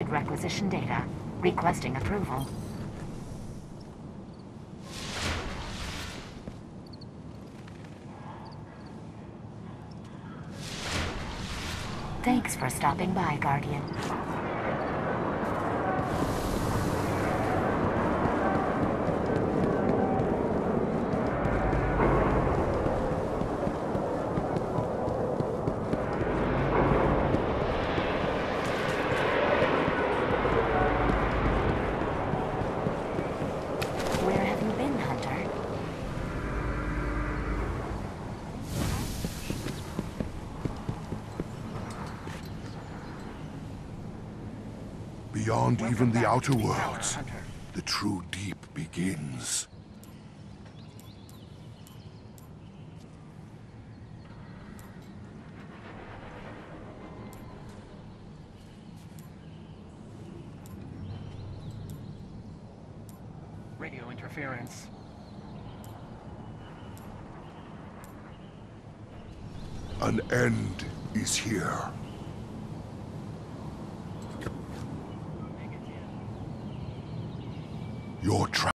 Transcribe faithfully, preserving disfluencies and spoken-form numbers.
downloaded requisition data, requesting approval. Thanks for stopping by, Guardian. Where have you been, Hunter? Beyond even the outer worlds, the true deep begins. Radio interference. An end is here. Your trap.